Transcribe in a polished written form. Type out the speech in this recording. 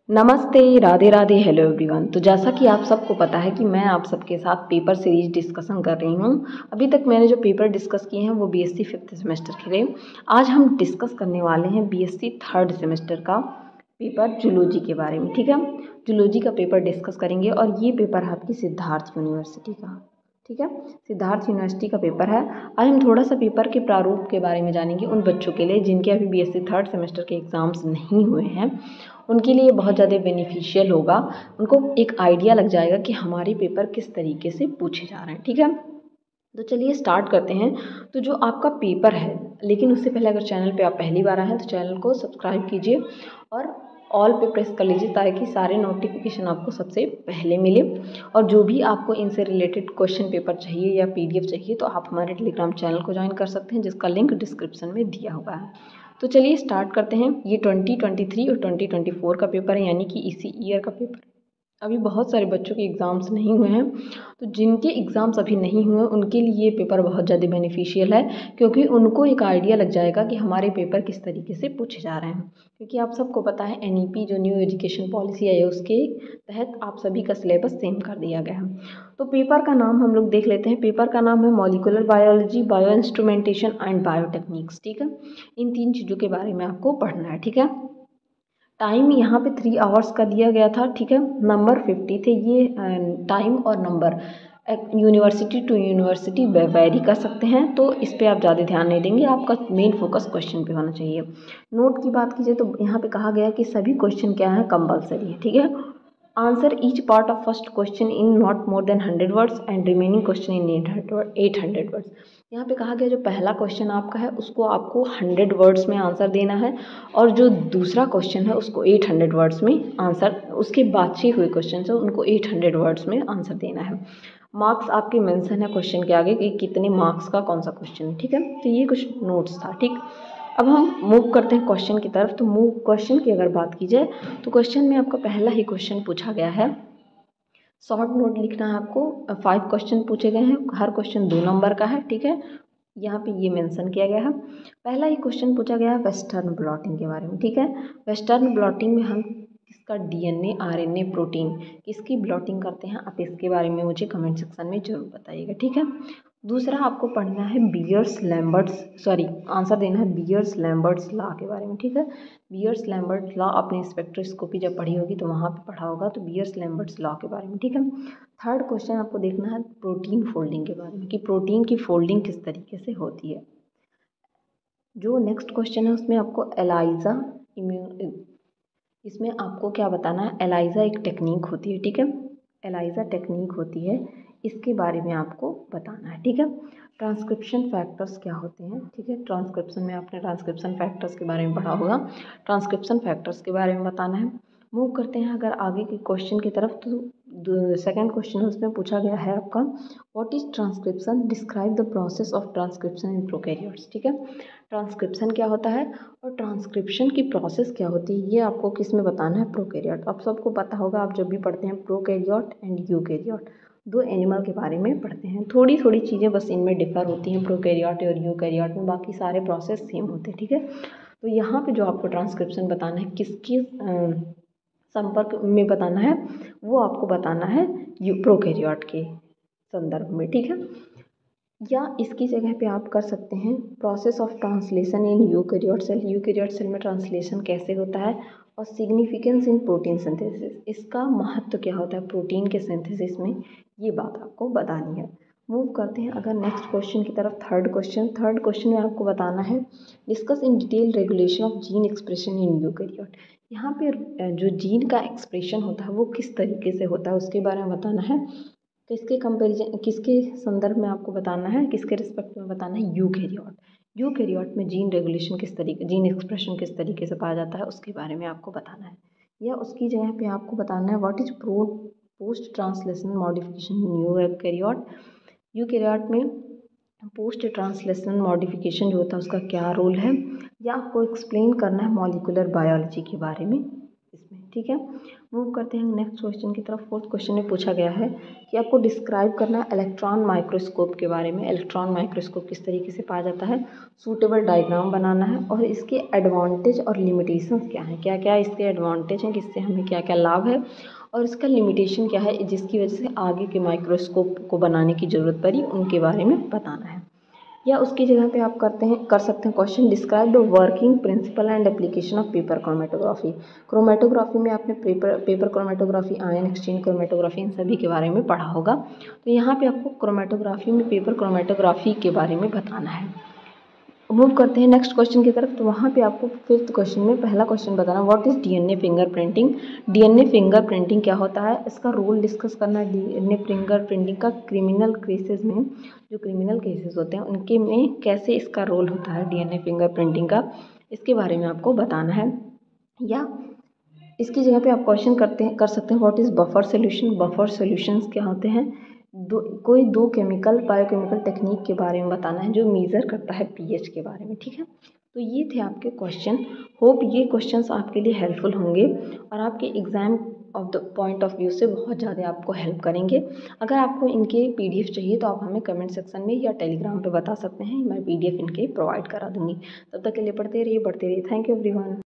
नमस्ते, Radhe Radhe, hello everyone. तो जैसा कि आप सबको पता है कि मैं आप सबके साथ पेपर सीरीज डिस्कशन कर रही हूँ। अभी तक मैंने जो पेपर डिस्कस किए हैं वो बीएससी 5th सेमेस्टर के लिए। आज हम डिस्कस करने वाले हैं बीएससी 3rd सेमेस्टर का पेपर जूलॉजी के बारे में। ठीक है, जूलॉजी का पेपर डिस्कस करेंगे और ये पेपर है आपकी सिद्धार्थ यूनिवर्सिटी का। ठीक है, सिद्धार्थ यूनिवर्सिटी का पेपर है। आज हम थोड़ा सा पेपर के प्रारूप के बारे में जानेंगे उन बच्चों के लिए जिनके अभी बीएससी 3rd सेमेस्टर के एग्ज़ाम्स नहीं हुए हैं। उनके लिए बहुत ज़्यादा बेनिफिशियल होगा। उनको एक आइडिया लग जाएगा कि हमारे पेपर किस तरीके से पूछे जा रहे हैं। ठीक है, तो चलिए स्टार्ट करते हैं। तो जो आपका पेपर है, लेकिन उससे पहले अगर चैनल पे आप पहली बार आए हैं तो चैनल को सब्सक्राइब कीजिए और ऑल पे प्रेस कर लीजिए ताकि सारे नोटिफिकेशन आपको सबसे पहले मिले। और जो भी आपको इनसे रिलेटेड क्वेश्चन पेपर चाहिए या पीडीएफ चाहिए तो आप हमारे टेलीग्राम चैनल को ज्वाइन कर सकते हैं, जिसका लिंक डिस्क्रिप्शन में दिया हुआ है। तो चलिए स्टार्ट करते हैं। ये 2023 और 2024 का पेपर है, यानी कि इसी ईयर का पेपर। अभी बहुत सारे बच्चों के एग्ज़ाम्स नहीं हुए हैं, तो जिनके एग्ज़ाम्स अभी नहीं हुए उनके लिए ये पेपर बहुत ज़्यादा बेनिफिशियल है, क्योंकि उनको एक आइडिया लग जाएगा कि हमारे पेपर किस तरीके से पूछे जा रहे हैं। क्योंकि आप सबको पता है एनईपी जो न्यू एजुकेशन पॉलिसी आई है उसके तहत आप सभी का सिलेबस सेम कर दिया गया है। तो पेपर का नाम हम लोग देख लेते हैं। पेपर का नाम है molecular biology, bio instrumentation and biotechniques. ठीक है, इन 3 चीज़ों के बारे में आपको पढ़ना है। ठीक है, टाइम यहाँ पे 3 आवर्स का दिया गया था। ठीक है, नंबर 50 थे। ये टाइम और number university to university vary कर सकते हैं, तो इस पे आप ज़्यादा ध्यान नहीं देंगे। आपका मेन फोकस क्वेश्चन पे होना चाहिए। नोट की बात कीजिए तो यहाँ पे कहा गया है कि सभी क्वेश्चन क्या है, कंपलसरी है। ठीक है, answer each part of first question in not more than 100 words and remaining question in 800 words. यहाँ पे कहा गया जो पहला क्वेश्चन आपका है उसको आपको 100 वर्ड्स में आंसर देना है, और जो दूसरा क्वेश्चन है उसको 800 वर्ड्स में आंसर, उसके बचे हुए क्वेश्चन है उनको 800 वर्ड्स में आंसर देना है। मार्क्स आपके मेंशन है क्वेश्चन के आगे कि कितने मार्क्स का कौन सा क्वेश्चन है। ठीक है, तो ये कुछ नोट्स था। ठीक, अब हम मूव करते हैं क्वेश्चन की तरफ। तो मूव क्वेश्चन की अगर बात की जाए तो क्वेश्चन में आपका पहला ही क्वेश्चन पूछा गया है। शॉर्ट नोट लिखना है आपको। 5 क्वेश्चन पूछे गए हैं, हर क्वेश्चन 2 नंबर का है। ठीक है, यहाँ पे ये मेंशन किया गया है। पहला ही क्वेश्चन पूछा गया है वेस्टर्न ब्लॉटिंग के बारे में। ठीक है, वेस्टर्न ब्लॉटिंग में हम किसका डीएनए, आरएनए, प्रोटीन किसकी ब्लॉटिंग करते हैं, आप इसके बारे में मुझे कमेंट सेक्शन में जरूर बताइएगा। ठीक है, दूसरा आपको पढ़ना है बियर्स लैम्बर्ट्स आंसर देना है बियर्स लैम्बर्ट्स लॉ के बारे में। ठीक है, बियर्स लैम्बर्ट्स लॉ आपने स्पेक्ट्रोस्कोपी जब पढ़ी होगी तो वहाँ पे पढ़ा होगा, तो बियर्स लैम्बर्ट्स लॉ के बारे में। ठीक है, थर्ड क्वेश्चन आपको देखना है प्रोटीन फोल्डिंग के बारे में कि प्रोटीन की फोल्डिंग किस तरीके से होती है। जो नेक्स्ट क्वेश्चन है उसमें आपको एलाइजा इम्यून, इसमें आपको क्या बताना है, एलाइजा एक टेक्निक होती है। ठीक है, एलाइजा टेक्निक होती है, इसके बारे में आपको बताना है। ठीक है, ट्रांसक्रिप्शन फैक्टर्स क्या होते हैं। ठीक है, ट्रांसक्रिप्शन में आपने ट्रांसक्रिप्शन फैक्टर्स के बारे में पढ़ा होगा, ट्रांसक्रिप्शन फैक्टर्स के बारे में बताना है। मूव करते हैं अगर आगे के क्वेश्चन की तरफ, तो सेकंड क्वेश्चन है उसमें पूछा गया है आपका what is transcription, describe the process of transcription in prokaryotes. ठीक है, ट्रांसक्रिप्शन क्या होता है और ट्रांसक्रिप्शन की प्रोसेस क्या होती है, ये आपको किस में बताना है, प्रोकैरियोट। आप सबको पता होगा, आप जब भी पढ़ते हैं प्रोकैरियोट एंड यूकैरियोट, 2 एनिमल के बारे में पढ़ते हैं। थोड़ी थोड़ी चीज़ें बस इनमें डिफर होती हैं प्रोकैरियोट और यूकैरियोट में, बाकी सारे प्रोसेस सेम होते हैं। ठीक है, तो यहाँ पे जो आपको ट्रांसक्रिप्शन बताना है किसकी संपर्क में बताना है, वो आपको बताना है प्रोकैरियोट के संदर्भ में। ठीक है, या इसकी जगह पे आप कर सकते हैं process of translation in eukaryote cell, eukaryote cell में ट्रांसलेशन कैसे होता है, और सिग्निफिकेंस इन प्रोटीन सिंथेसिस, इसका महत्व क्या होता है प्रोटीन के सिंथेसिस में, ये बात आपको बतानी है। मूव करते हैं अगर नेक्स्ट क्वेश्चन की तरफ। थर्ड क्वेश्चन में आपको बताना है discuss in detail regulation of gene expression in eukaryote. यहाँ पे जो जीन का एक्सप्रेशन होता है वो किस तरीके से होता है उसके बारे में बताना है। किसके कंपैरिजन, किसके संदर्भ में आपको बताना है, किसके रिस्पेक्ट में बताना है, यूकैरियोट। यूकैरियोट में जीन रेगुलेशन किस तरीके, जीन एक्सप्रेशन किस तरीके से पाया जाता है उसके बारे में आपको बताना है। या उसकी जगह पे आपको बताना है what is post translational modification in eukaryote. Eukaryote में पोस्ट ट्रांसलेशनल मॉडिफिकेशन जो होता है उसका क्या रोल है, या आपको एक्सप्लेन करना है मॉलिक्यूलर बायोलॉजी के बारे में इसमें, ठीक है। मूव करते हैं नेक्स्ट क्वेश्चन की तरफ। फोर्थ क्वेश्चन में पूछा गया है कि आपको डिस्क्राइब करना है इलेक्ट्रॉन माइक्रोस्कोप के बारे में। इलेक्ट्रॉन माइक्रोस्कोप किस तरीके से पाया जाता है, सूटेबल डायग्राम बनाना है और इसके एडवांटेज और लिमिटेशंस क्या हैं, क्या क्या इसके एडवांटेज हैं, किससे हमें क्या क्या लाभ है और इसका लिमिटेशन क्या है जिसकी वजह से आगे के माइक्रोस्कोप को बनाने की ज़रूरत पड़ी, उनके बारे में बताना है। या उसकी जगह पे आप कर सकते हैं question describe the working principle and application of paper chromatography. Chromatography में आपने paper chromatography, ion exchange chromatography, इन सभी के बारे में पढ़ा होगा। तो यहाँ पे आपको क्रोमेटोग्राफी में पेपर क्रोमेटोग्राफी के बारे में बताना है। मूव करते हैं नेक्स्ट क्वेश्चन की तरफ। तो वहाँ पे आपको फिफ्थ क्वेश्चन में पहला क्वेश्चन बताना, what is DNA fingerprinting. DNA fingerprinting क्या होता है, इसका रोल डिस्कस करना है। डीएनए फिंगरप्रिंटिंग का क्रिमिनल केसेस में, जो क्रिमिनल केसेस होते हैं उनके में कैसे इसका रोल होता है डीएनए फिंगरप्रिंटिंग का, इसके बारे में आपको बताना है। या इसकी जगह पे आप क्वेश्चन कर सकते हैं what is buffer solution. Buffer solutions क्या होते हैं, कोई दो केमिकल बायोकेमिकल टेक्निक के बारे में बताना है जो मेज़र करता है पीएच के बारे में, ठीक है। तो ये थे आपके क्वेश्चन। होप ये क्वेश्चंस आपके लिए हेल्पफुल होंगे और आपके exam of the point of view से बहुत ज़्यादा आपको हेल्प करेंगे। अगर आपको इनके पीडीएफ चाहिए तो आप हमें कमेंट सेक्शन में या टेलीग्राम पे बता सकते हैं, मैं पीडीएफ इनके प्रोवाइड करा दूँगी। तब तक के लिए पढ़ते रहिए, बढ़ते रहिए। Thank you everyone.